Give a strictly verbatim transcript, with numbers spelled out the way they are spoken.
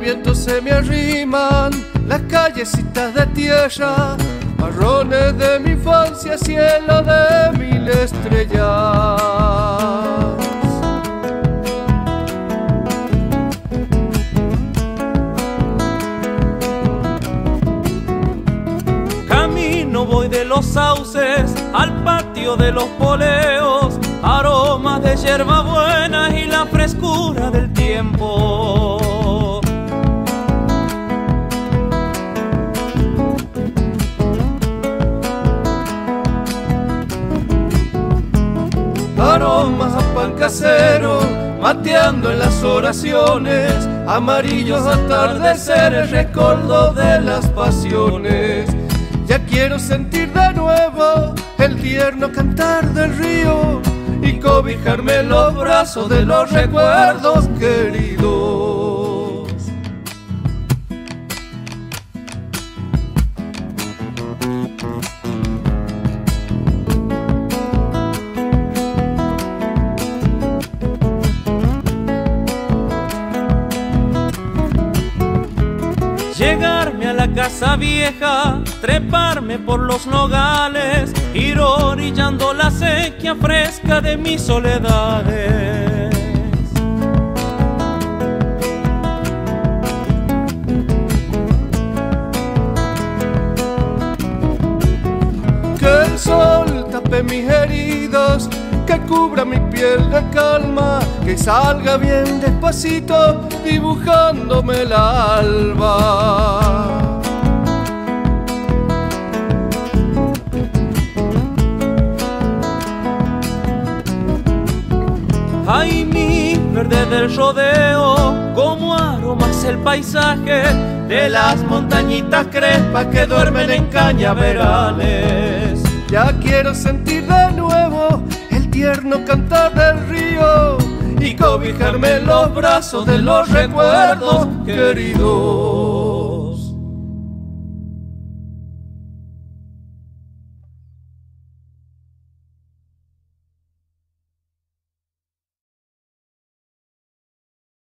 viento se me arriman las callecitas de tierra, marrones de mi infancia, cielo de mil estrellas. Camino voy de los sauces al patio de los poleos, aromas de hierbabuena y la frescura del tiempo. Aromas a pan casero, mateando en las oraciones, amarillos atardeceres, recuerdo de las pasiones. Ya quiero sentir de nuevo el tierno cantar del río y cobijarme en los brazos de los recuerdos queridos. Llegarme a la casa vieja, treparme por los nogales, ir orillando la sequía fresca de mis soledades. Que el sol tape mis heridas, que cubra mi piel de calma, que salga bien despacito dibujándome el alba. Ay, mi verde del rodeo, como aromas el paisaje de las montañitas crespas que duermen en cañaverales. Ya quiero sentir de nuevo el tierno cantar del río y cobijarme en los brazos de los recuerdos queridos.